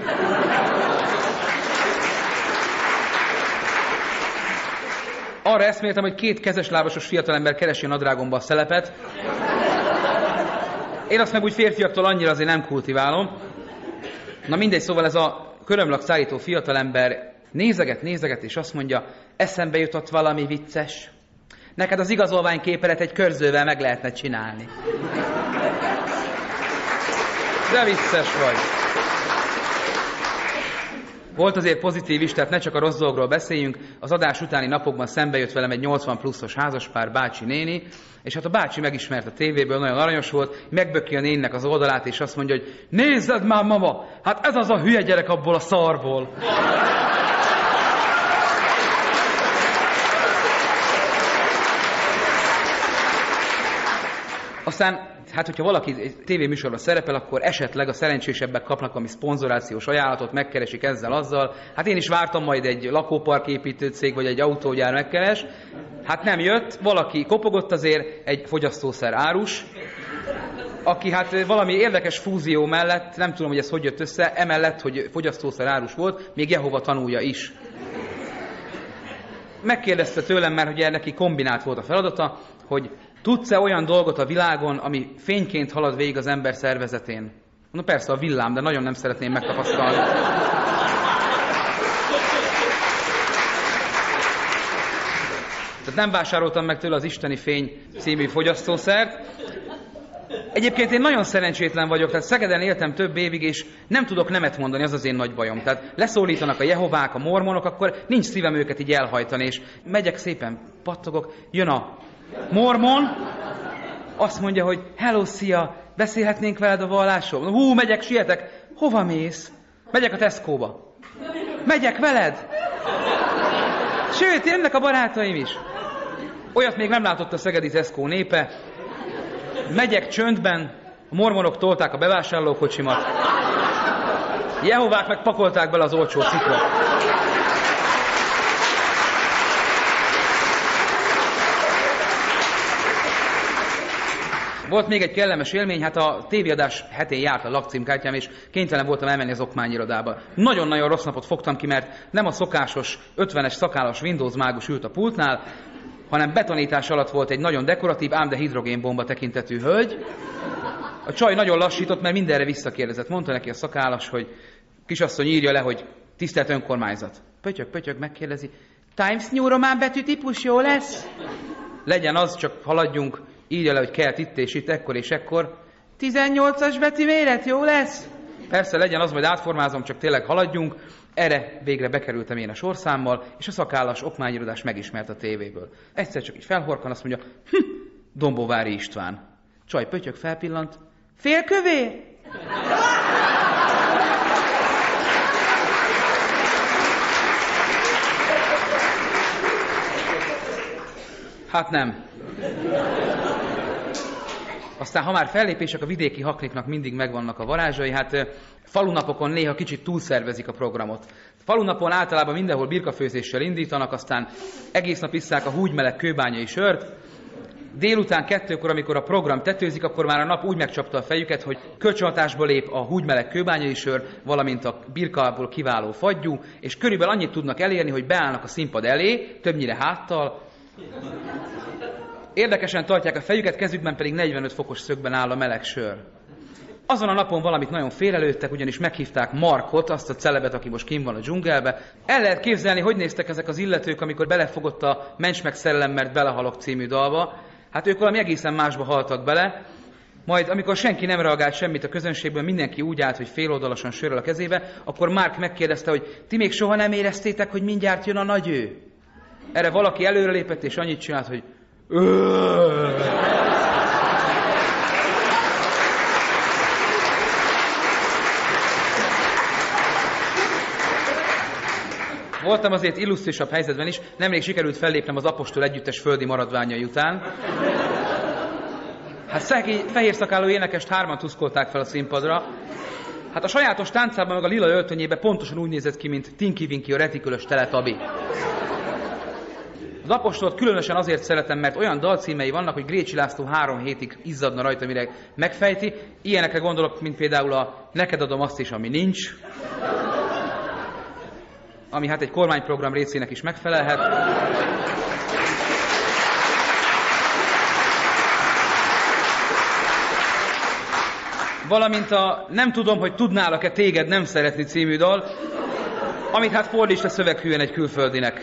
I: Arra eszméltem, hogy két kezeslábasos fiatalember keresi a nadrágomba a szelepet. Én azt meg úgy férfiaktól annyira azért nem kultiválom. Na mindegy, szóval ez a körömlak szállító fiatalember nézeget, nézeget, és azt mondja, eszembe jutott valami vicces. Neked az igazolványképeret egy körzővel meg lehetne csinálni. De vicces vagy. Volt azért pozitív is, tehát ne csak a rossz dolgokról beszéljünk. Az adás utáni napokban szembe jött velem egy nyolcvan pluszos házaspár, bácsi néni, és hát a bácsi megismert a tévéből, nagyon aranyos volt, megböki a néninek az oldalát, és azt mondja, hogy nézzed már, mama, hát ez az a hülye gyerek abból a szarból. Aztán, hát hogyha valaki tévéműsorban szerepel, akkor esetleg a szerencsésebbek kapnak valami szponzorációs ajánlatot, megkeresik ezzel-azzal. Hát én is vártam, majd egy lakóparképítő cég, vagy egy autógyár megkeres. Hát nem jött, valaki kopogott azért, egy fogyasztószer árus, aki hát valami érdekes fúzió mellett, nem tudom, hogy ez hogy jött össze, emellett, hogy fogyasztószer árus volt, még Jehova tanulja is. Megkérdezte tőlem, mert ugye neki kombinált volt a feladata, hogy tudsz-e olyan dolgot a világon, ami fényként halad végig az ember szervezetén? Na persze a villám, de nagyon nem szeretném megtapasztalni. Tehát nem vásároltam meg tőle az Isteni Fény című fogyasztószert. Egyébként én nagyon szerencsétlen vagyok, tehát Szegeden éltem több évig, és nem tudok nemet mondani, az az én nagy bajom. Tehát leszólítanak a jehovák, a mormonok, akkor nincs szívem őket így elhajtani, és megyek szépen, pattogok, jön a mormon, azt mondja, hogy hello, szia, beszélhetnénk veled a vallásról? Hú, megyek, sietek. Hova mész? Megyek a Tesco-ba. Megyek veled? Sőt, jönnek a barátaim is. Olyat még nem látott a szegedi Tesco népe. Megyek csöndben, a mormonok tolták a bevásárlókocsimat. Jehovák meg pakolták bele az olcsó ciklot. Volt még egy kellemes élmény, hát a tévéadás hetén járt a lakcímkártyám, és kénytelen voltam elmenni az okmányirodába. Nagyon-nagyon rossz napot fogtam ki, mert nem a szokásos ötvenes szakállas Windows mágus ült a pultnál, hanem betanítás alatt volt egy nagyon dekoratív, ám de hidrogénbomba tekintetű hölgy. A csaj nagyon lassított, mert mindenre visszakérdezett. Mondta neki a szakállas, hogy kisasszony írja le, hogy tisztelt önkormányzat. Pötyög, pötyög, megkérdezi. Times New román betűtípus jó lesz? Legyen az, csak haladjunk. Írja le, hogy kelt itt és itt, ekkor és ekkor. tizennyolcas betű méret jó lesz? Persze, legyen az, majd átformázom, csak tényleg haladjunk. Erre végre bekerültem én a sorszámmal, és a szakállas okmányirodás megismert a tévéből. Egyszer csak így felhorkan, azt mondja, hm, Dombóvári István. Csaj pötyög, felpillant. Félkövé? Hát nem. Aztán, ha már fellépések, a vidéki hakliknak mindig megvannak a varázsai, hát falunapokon néha kicsit túlszervezik a programot. Falunapon általában mindenhol birkafőzéssel indítanak, aztán egész nap isszák a húgymeleg kőbányai sört. Délután kettőkor, amikor a program tetőzik, akkor már a nap úgy megcsapta a fejüket, hogy kölcsönhatásba lép a húgymeleg kőbányai sör, valamint a birkából kiváló fagyú, és körülbelül annyit tudnak elérni, hogy beállnak a színpad elé, többnyire háttal. Érdekesen tartják a fejüket, kezükben pedig negyvenöt fokos szögben áll a meleg sör. Azon a napon valamit nagyon félrelőttek, ugyanis meghívták Markot, azt a celebet, aki most kint van a dzsungelbe. El lehet képzelni, hogy néztek ezek az illetők, amikor belefogott a Ments meg szellem, mert belehalok című dalba. Hát ők valami egészen másba haltak bele. Majd, amikor senki nem reagált semmit a közönségből, mindenki úgy állt, hogy féloldalasan sörrel a kezébe, akkor Mark megkérdezte, hogy ti még soha nem éreztétek, hogy mindjárt jön a nagy ő? Erre valaki előrelépett, és annyit csinált, hogy voltam azért illusztrisabb helyzetben is, nemrég sikerült fellépnem az Apostol együttes földi maradványai után. Hát szegény fehérszakálú énekest hárman tuszkolták fel a színpadra. Hát a sajátos táncában meg a lila öltönyébe pontosan úgy nézett ki, mint Tinky Winky a retikülös Teletabi. Az Apostolt különösen azért szeretem, mert olyan dalcímei vannak, hogy Grécsi László három hétig izzadna rajta, mire megfejti. Ilyenekre gondolok, mint például a Neked adom azt is, ami nincs, ami hát egy kormányprogram részének is megfelelhet. Valamint a Nem tudom, hogy tudnálak-e téged nem szeretni című dal, amit hát fordíts a szöveghűen egy külföldinek.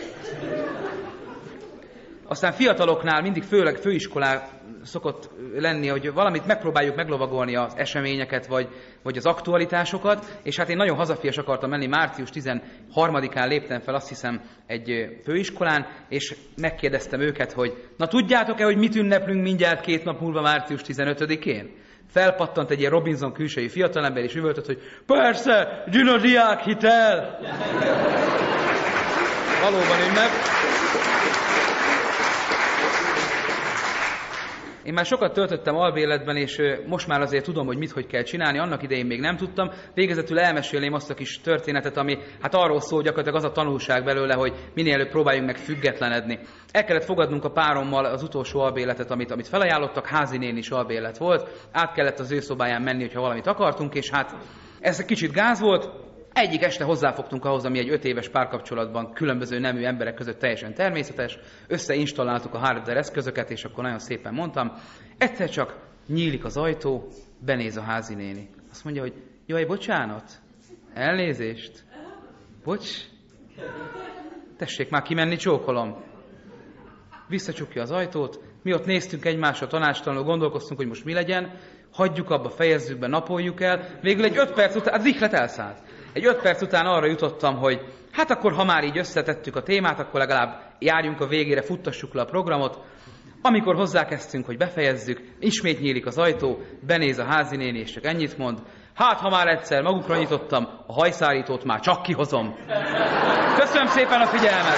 I: Aztán fiataloknál mindig főleg főiskolán szokott lenni, hogy valamit megpróbáljuk meglovagolni az eseményeket, vagy, vagy az aktualitásokat, és hát én nagyon hazafias akartam menni, március tizenharmadikán léptem fel, azt hiszem, egy főiskolán, és megkérdeztem őket, hogy na tudjátok-e, hogy mit ünneplünk mindjárt két nap múlva március tizenötödikén? Felpattant egy ilyen Robinson külsejű fiatalember, és üvöltött, hogy persze, Gina diák hitel! Valóban ünnep. Én már sokat töltöttem albéletben, és most már azért tudom, hogy mit, hogy kell csinálni. Annak idején még nem tudtam. Végezetül elmesélném azt a kis történetet, ami hát arról szól, gyakorlatilag az a tanulság belőle, hogy minél előbb próbáljunk meg függetlenedni. El kellett fogadnunk a párommal az utolsó albéletet, amit, amit felajánlottak, házi nénis albélet volt. Át kellett az ő szobáján menni, hogyha valamit akartunk, és hát ez egy kicsit gáz volt. Egyik este hozzáfogtunk ahhoz, ami egy öt éves párkapcsolatban különböző nemű emberek között teljesen természetes. Összeinstalláltuk a hardware eszközöket, és akkor nagyon szépen mondtam. Egyszer csak nyílik az ajtó, benéz a házi néni. Azt mondja, hogy jaj, bocsánat, elnézést, bocs, tessék már kimenni, csókolom. Visszacsukja az ajtót, mi ott néztünk egymásra, tanácstalanul gondolkoztunk, hogy most mi legyen, hagyjuk abba, fejezzük be, napoljuk el. Végül egy öt perc után, az ihlet elszállt. Egy öt perc után arra jutottam, hogy hát akkor, ha már így összetettük a témát, akkor legalább járjunk a végére, futtassuk le a programot. Amikor hozzákezdtünk, hogy befejezzük, ismét nyílik az ajtó, benéz a házinéni, és csak ennyit mond. Hát, ha már egyszer magukra nyitottam, a hajszárítót már csak kihozom. Köszönöm szépen a figyelmet!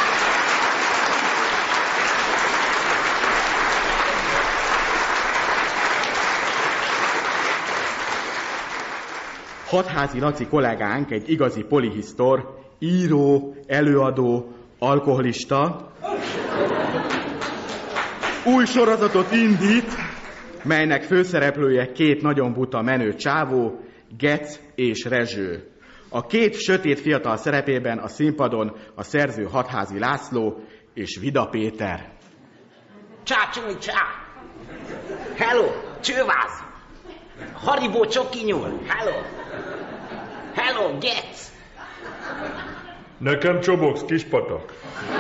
C: Hatházi Laci kollégánk egy igazi polihisztor, író, előadó, alkoholista. Új sorozatot indít, melynek főszereplője két nagyon buta menő csávó, Gec és Rezső. A két sötét fiatal szerepében a színpadon a szerző Hatházi László és Vida Péter.
E: Csá, csúny, csá! Hello, csőváz! Haribó csokinyúl, hello! Hello, Gec!
J: Nekem csobogsz, kispatak.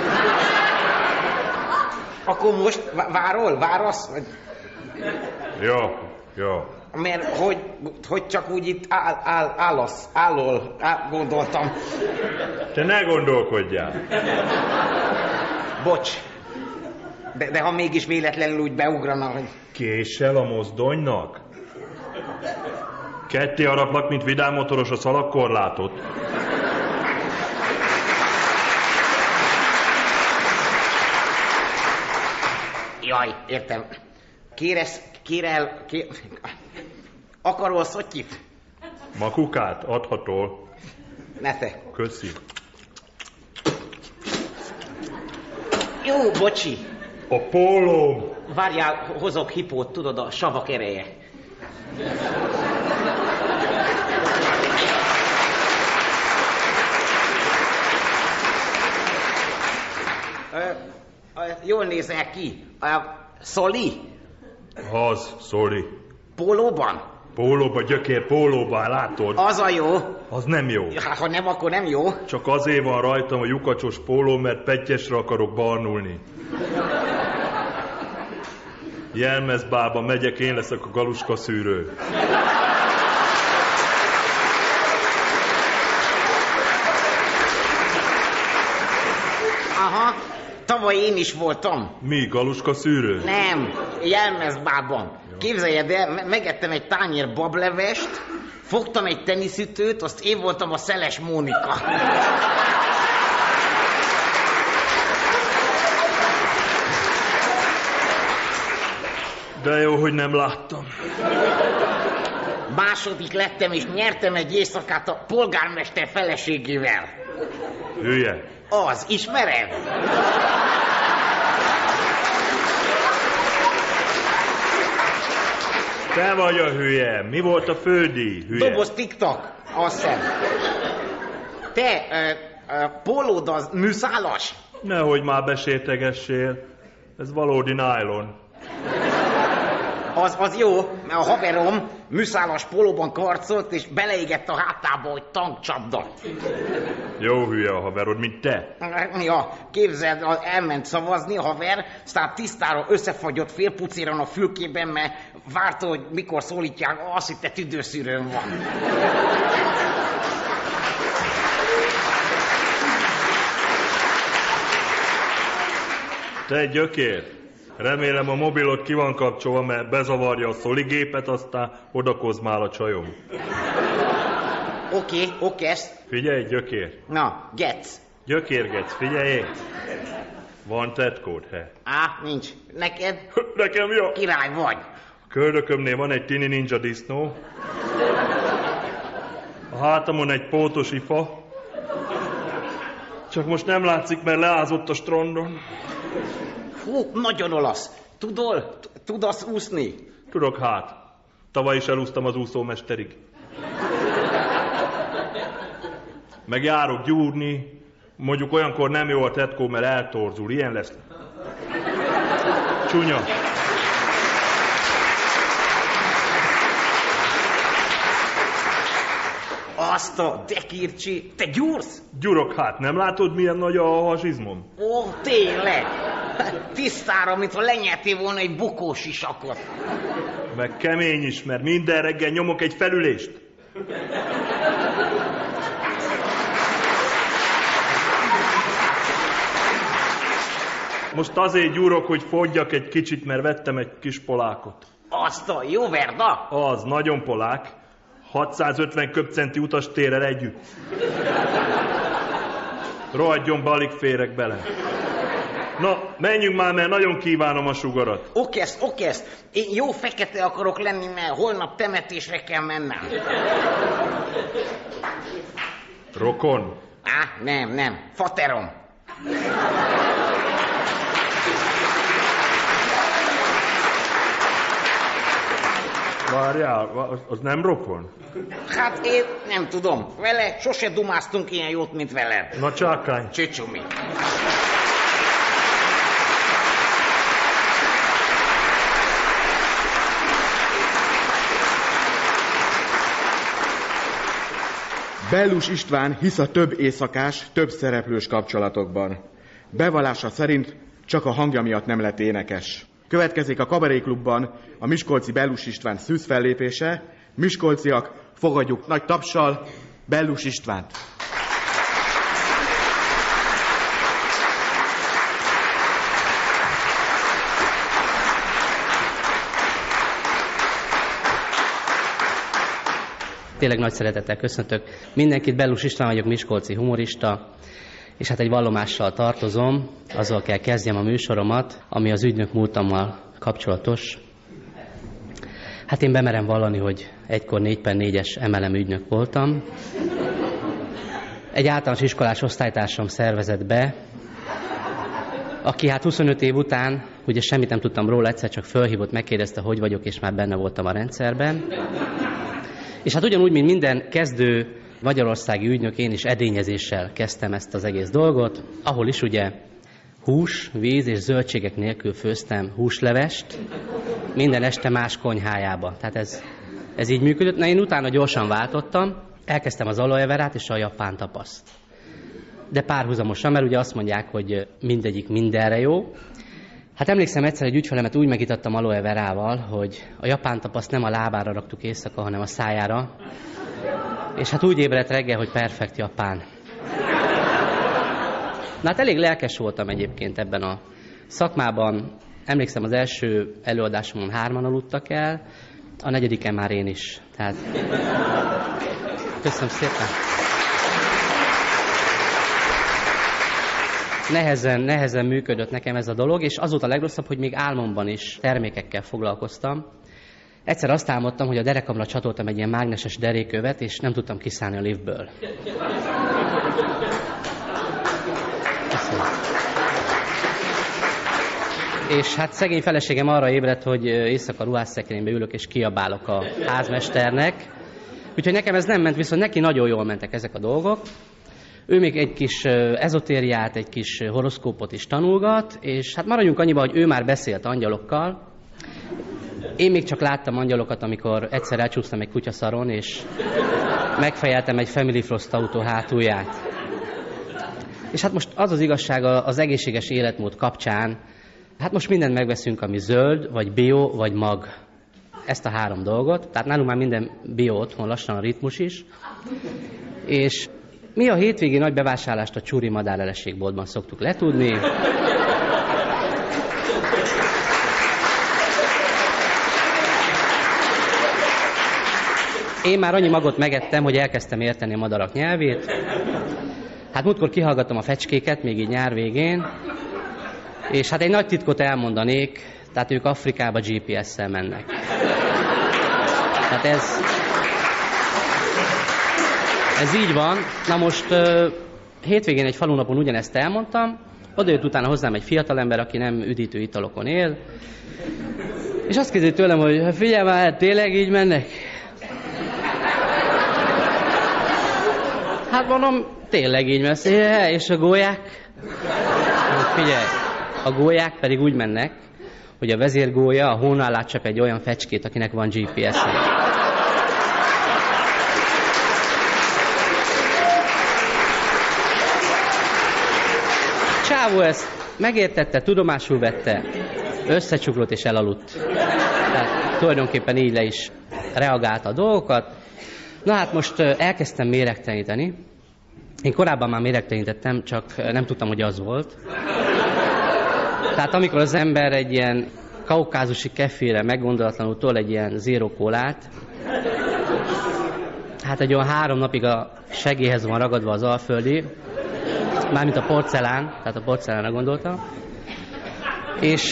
E: Akkor most várol, várasz? Vagy...
J: Ja, ja.
E: Mert hogy, hogy csak úgy itt áll, áll, állasz, állol, áll, gondoltam.
J: Te ne gondolkodjál.
E: Bocs. De, de ha mégis véletlenül úgy beugrana, hogy...
J: Késsel a mozdonynak? Ketté araplak, mint vidámmotoros a szalagkorlátot.
E: Jaj, értem. Kéresz, kérel, kér... Akarol szottyit?
J: Makukát adhatol.
E: Ne te.
J: Köszi.
E: Jó, bocsi.
J: A pólóm.
E: Várjál, hozok hipót, tudod, a savak ereje. Ö, ö, jól nézel ki. Ö, Szoli?
J: Az, Szoli.
E: Pólóban?
J: Pólóba, gyökér, pólóba, látod?
E: Az a jó.
J: Az nem jó.
E: Hát, ha nem, akkor nem jó.
J: Csak azért van rajtam a lyukacsos póló, mert pettyesre akarok barnulni. Jelmezbába megyek, én leszek a galuska szűrő.
E: Aha, tavaly én is voltam.
J: Mi, galuska szűrő?
E: Nem, Jelmezbában. Képzeljed el, me- megettem egy tányér bablevest, fogtam egy teniszütőt, azt én voltam a Szeles Mónika.
J: De jó, hogy nem láttam.
E: Második lettem, és nyertem egy éjszakát a polgármester feleségével.
J: Hülye.
E: Az, ismered?
J: Te vagy a hülye. Mi volt a fődíj, hülye?
E: Doboz tiktak, azt hiszem. Te, ö, ö, pólód az műszálas?
J: Nehogy már besértegessél. Ez valódi nylon.
E: Az, az jó, mert a haverom műszálas pólóban karcolt, és beleégett a hátába, hogy tankcsapda.
J: Jó hülye a haverod, mint te.
E: Ja, képzeld, elment szavazni a haver, aztán tisztára összefagyott félpucéran a fülkében, mert várta, hogy mikor szólítják, azt hitte tüdőszűrőn van.
J: Te gyökér. Remélem a mobilod ki van kapcsolva, mert bezavarja a szoligépet, aztán odakozmál a csajom.
E: Oké, oké, ezt.
J: Figyelj, gyökér.
E: Na, getsz.
J: Gyökérgetsz, figyelj. Van tetkód, he?
E: Á, nincs. Neked?
J: Nekem jó.
E: Király vagy.
J: Köldökömnél van egy tini ninja disznó. A hátamon egy pótos ifa. Csak most nem látszik, mert leázott a strandon.
E: Hú, nagyon olasz. Tudol? Tudasz úszni?
J: Tudok hát. Tavaly is elúsztam az úszómesterig. Meg járok gyúrni. Mondjuk olyankor nem jó a tetkó, mert eltorzul. Ilyen lesz. Csúnya.
E: Azt a dekircsi. Te gyúrsz?
J: Gyúrok hát. Nem látod, milyen nagy a hasizmom?
E: Ó, tényleg. Tisztára, mintha lenyeltél volna egy bukós isakot.
J: Meg kemény is, mert minden reggel nyomok egy felülést. Most azért gyúrok, hogy fogyjak egy kicsit, mert vettem egy kis polákot.
E: Azt a jó verda?
J: Az, nagyon polák. hatszázötven köbcenti utastérrel együtt. Rohadjon be, alig férek bele. Na, menjünk már, mert nagyon kívánom a sugarat.
E: Okesz, okesz. Én jó fekete akarok lenni, mert holnap temetésre kell mennem.
J: Rokon?
E: Á, nem, nem. Faterom.
J: Várjál, az, az nem rokon?
E: Hát én nem tudom. Vele sose dumáztunk ilyen jót, mint veled.
J: Na csákány.
E: Csücsumi.
C: Bellus István hisz a több éjszakás, több szereplős kapcsolatokban. Bevallása szerint csak a hangja miatt nem lett énekes. Következik a Kabaréklubban a miskolci Bellus István szűz fellépése. Miskolciak, fogadjuk nagy tapssal Bellus Istvánt!
K: Tényleg nagy szeretettel köszöntök mindenkit, Bellus István vagyok, miskolci humorista, És hát egy vallomással tartozom, azzal kell kezdjem a műsoromat, ami az ügynök múltammal kapcsolatos. Hát én bemerem vallani, hogy egykor négy per négyes em el em ügynök voltam. Egy általános iskolás osztálytársam szervezett be, aki hát huszonöt év után, ugye semmit nem tudtam róla, egyszer csak fölhívott, megkérdezte, hogy vagyok, és már benne voltam a rendszerben. És hát ugyanúgy, mint minden kezdő magyarországi ügynök, én is edényezéssel kezdtem ezt az egész dolgot, ahol is ugye hús, víz és zöldségek nélkül főztem húslevest, minden este más konyhájába. Tehát ez, ez így működött. Na, én utána gyorsan váltottam, elkezdtem az aloe verát és a japán tapaszt. De párhuzamosan, mert ugye azt mondják, hogy mindegyik mindenre jó. Hát emlékszem, egyszer egy ügyfelemet úgy megitattam aloe verával, hogy a japán tapaszt nem a lábára raktuk éjszaka, hanem a szájára. És hát úgy ébredt reggel, hogy perfekt japán. Na hát elég lelkes voltam egyébként ebben a szakmában. Emlékszem, az első előadásomon hárman aludtak el, a negyediken már én is. Tehát köszönöm szépen. Nehezen, nehezen működött nekem ez a dolog, és az volt a legrosszabb, hogy még álmomban is termékekkel foglalkoztam. Egyszer azt álmodtam, hogy a derekamra csatoltam egy ilyen mágneses derékövet, és nem tudtam kiszállni a liftből. Köszönöm. És hát szegény feleségem arra ébredt, hogy éjszaka ruhásszekrénybe ülök, és kiabálok a házmesternek. Úgyhogy nekem ez nem ment, viszont neki nagyon jól mentek ezek a dolgok. Ő még egy kis ezotériát, egy kis horoszkópot is tanulgat, és hát maradjunk annyiba, hogy ő már beszélt angyalokkal. Én még csak láttam angyalokat, amikor egyszer elcsúsztam egy kutyaszaron, és megfejeltem egy Family Frost autó hátulját. És hát most az az igazság az egészséges életmód kapcsán, hát most mindent megveszünk, ami zöld, vagy bio, vagy mag. Ezt a három dolgot. Tehát nálunk már minden bio otthon, lassan a ritmus is. És mi a hétvégi nagy bevásárlást a Csúri madárelességboltban szoktuk letudni. Én már annyi magot megettem, hogy elkezdtem érteni a madarak nyelvét. Hát múltkor kihallgattam a fecskéket, még így nyár végén, és hát egy nagy titkot elmondanék, tehát ők Afrikába gé pé es-szel mennek. Tehát ez, ez így van. Na most hétvégén egy falunapon ugyanezt elmondtam, oda jött utána hozzám egy fiatalember, aki nem üdítő italokon él, és azt kérdezi tőlem, hogy figyelj már, tényleg így mennek? Hát mondom, tényleg így messz, és a gólyák? Figyelj, a gólyák pedig úgy mennek, hogy a vezérgólya a hónál átcsap egy olyan fecskét, akinek van gé pé es-e. Csávó ezt megértette, tudomásul vette, összecsuklott és elaludt. Tehát tulajdonképpen így le is reagálta a dolgokat. Na hát most elkezdtem méregteleníteni. Én korábban már méregtelenítettem, csak nem tudtam, hogy az volt. Tehát amikor az ember egy ilyen kaukázusi kefére meggondolatlanul tol egy ilyen zero kólát, hát egy olyan három napig a segélyhez van ragadva az alföldi, mármint a porcelán, tehát a porcelánra gondoltam, és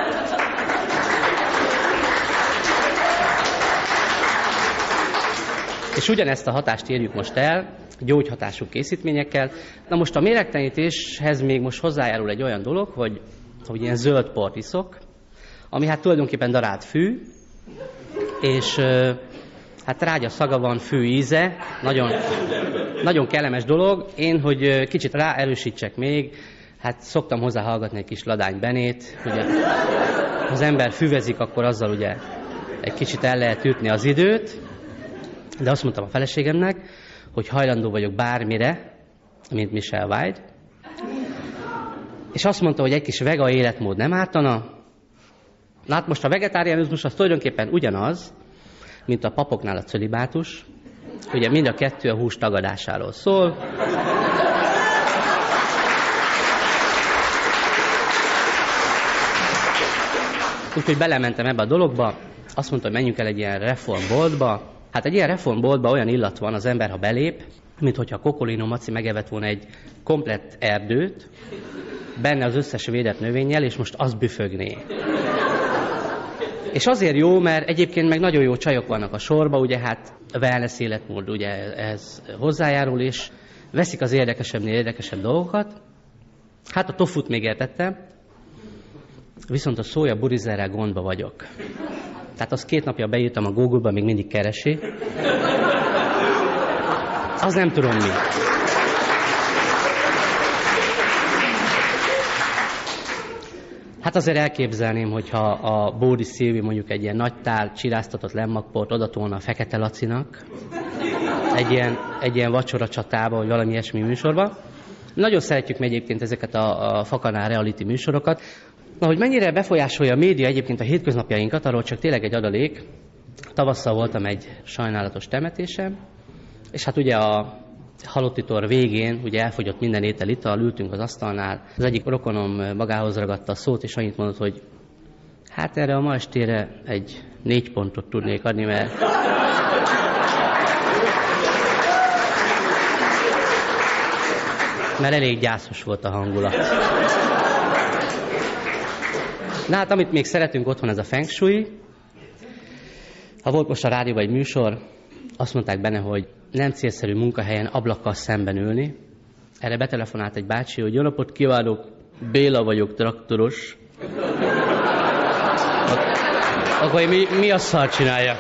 K: És ugyanezt a hatást érjük most el, gyógyhatású készítményekkel. Na most a méregtelenítéshez még most hozzájárul egy olyan dolog, hogy, hogy ilyen zöld port iszok, ami hát tulajdonképpen darált fű, és hát trágya szaga van, fű íze, nagyon, nagyon kellemes dolog. Én, hogy kicsit ráerősítsek még, hát szoktam hozzá hallgatni egy kis Ladány Benét, ugye az ember füvezik, akkor azzal ugye egy kicsit el lehet ütni az időt, de azt mondtam a feleségemnek, hogy hajlandó vagyok bármire, mint Michelle White, és azt mondta, hogy egy kis vega életmód nem ártana. Na hát most a vegetáriánizmus az tulajdonképpen ugyanaz, mint a papoknál a cölibátus, ugye mind a kettő a hús tagadásáról szól. Úgyhogy belementem ebbe a dologba, azt mondta, hogy menjünk el egy ilyen reformboltba. Hát egy ilyen reformboltba olyan illat van, az ember, ha belép, mint hogyha a Kokolino Maci megevett volna egy komplett erdőt, benne az összes védett növényel, és most az büfögné. És azért jó, mert egyébként meg nagyon jó csajok vannak a sorba, ugye hát a wellness életmód ugye ez hozzájárul, és veszik az érdekesebbnél érdekesebb dolgokat. Hát a tofut még értettem, viszont a szója burizerrel gondba vagyok. Tehát azt két napja beírtam a Google-ba, még mindig keresi. Az nem tudom mi. Hát azért elképzelném, hogyha a Bódi Szilvi mondjuk egy ilyen nagy tál csiráztatott lemmagport odatolna a Fekete Lacinak, egy ilyen, egy ilyen vacsora csatába, vagy valami ilyesmi műsorba. Nagyon szeretjük mi egyébként ezeket a, a fakanál reality műsorokat. Na, hogy mennyire befolyásolja a média egyébként a hétköznapjainkat, arról csak tényleg egy adalék. Tavasszal voltam egy sajnálatos temetésem, és hát ugye a halottitor végén ugye elfogyott minden étel, ital, ültünk az asztalnál. Az egyik rokonom magához ragadta a szót, és annyit mondott, hogy hát erre a ma estére egy négy pontot tudnék adni, mert... mert elég gyászos volt a hangulat. Na hát, amit még szeretünk otthon, ez a feng shui. Ha volt most a rádióban egy műsor, azt mondták benne, hogy nem célszerű munkahelyen ablakkal szemben ülni. Erre betelefonált egy bácsi, hogy jó napot kívánok, Béla vagyok, traktoros. Akkor mi, mi a szar csinálja?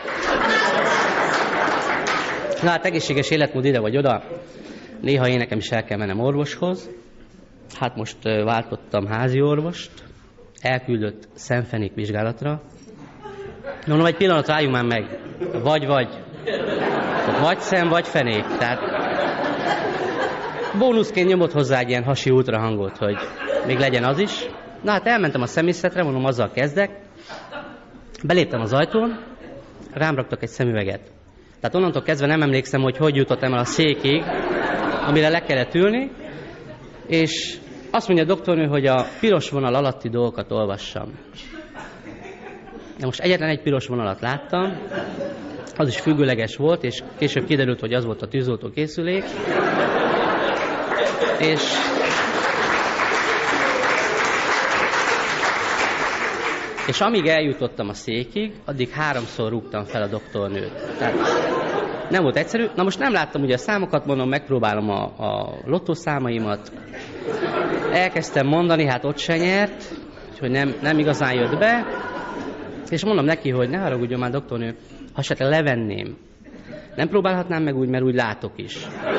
K: Na hát egészséges életmód ide vagy oda. Néha én nekem is el kell mennem orvoshoz. Hát most váltottam házi orvost. Elküldött szemfenék vizsgálatra. Mondom, egy pillanat, rájunk már meg. Vagy, vagy. Vagy szem, vagy fenék. Tehát bónuszként nyomott hozzá egy ilyen hasi ultrahangot, hogy még legyen az is. Na hát elmentem a szemészetre, mondom, azzal kezdek. Beléptem az ajtón, rám raktak egy szemüveget. Tehát onnantól kezdve nem emlékszem, hogy hogy jutottam el a székig, amire le kellett ülni, és azt mondja a doktornő, hogy a piros vonal alatti dolgokat olvassam. De most egyetlen egy piros vonalat láttam, az is függőleges volt, és később kiderült, hogy az volt a tűzoltó készülék. És... és amíg eljutottam a székig, addig háromszor rúgtam fel a doktornőt. Tehát nem volt egyszerű. Na most nem láttam ugye a számokat, mondom, megpróbálom a, a lottószámaimat. Elkezdtem mondani, hát ott se nyert, hogy nem, nem igazán jött be. És mondom neki, hogy ne haragudjon már, doktornő, ha esetleg levenném. Nem próbálhatnám meg úgy, mert úgy látok is.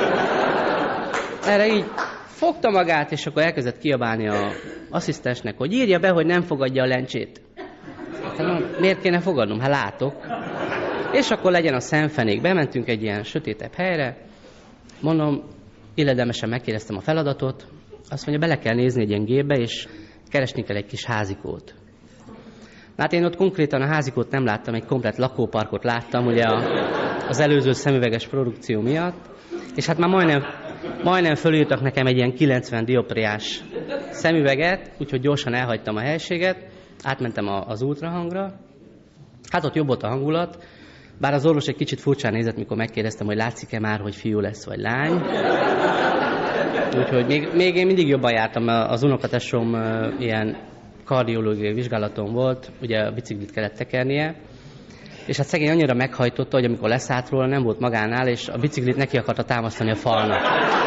K: Erre így fogta magát, és akkor elkezdett kiabálni az asszisztensnek, hogy írja be, hogy nem fogadja a lencsét. Hát mondom, miért kéne fogadnom? Hát látok. És akkor legyen a szemfenék. Bementünk egy ilyen sötétebb helyre. Mondom, illedemesen megkérdeztem a feladatot. Azt mondja, bele kell nézni egy ilyen gépbe, és keresni kell egy kis házikót. Hát én ott konkrétan a házikót nem láttam, egy komplett lakóparkot láttam, ugye a, az előző szemüveges produkció miatt, és hát már majdnem, majdnem fölírtak nekem egy ilyen kilencven dioptriás szemüveget, úgyhogy gyorsan elhagytam a helységet, átmentem a, az ultrahangra, hát ott jobb volt a hangulat, bár az orvos egy kicsit furcsán nézett, mikor megkérdeztem, hogy látszik-e már, hogy fiú lesz, vagy lány. Úgyhogy még, még én mindig jobban jártam, az unokatesom ilyen kardiológiai vizsgálaton volt, ugye a biciklit kellett tekernie, és hát szegény annyira meghajtotta, hogy amikor leszállt róla, nem volt magánál, és a biciklit neki akarta támasztani a falnak.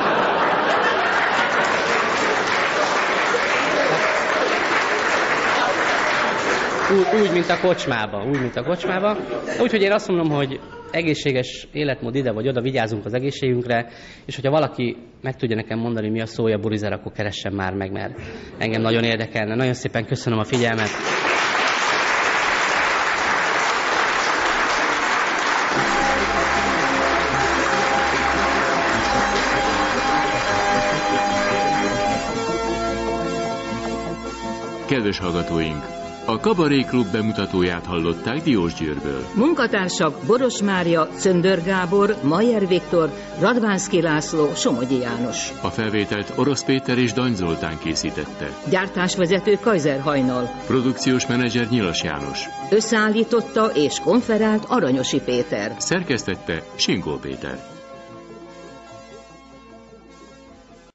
K: Úgy, úgy, mint a kocsmába, úgy, mint a kocsmába. Úgyhogy én azt mondom, hogy egészséges életmód ide vagy oda, vigyázunk az egészségünkre, és hogyha valaki meg tudja nekem mondani, mi a szója burizer, akkor keressen már meg, mert engem nagyon érdekelne. Nagyon szépen köszönöm a figyelmet.
A: Kedves hallgatóink! A Kabaré Klub bemutatóját hallották Diósgyőrből.
B: Munkatársak Boros Mária, Czöndör Gábor, Mayer Viktor, Radvánszky László, Somogyi János.
A: A felvételt Orosz Péter és Dany Zoltán készítette.
B: Gyártásvezető Kajzer Hajnal.
A: Produkciós menedzser Nyilas János.
B: Összeállította és konferált Aranyosi Péter.
A: Szerkesztette Sinkó Péter.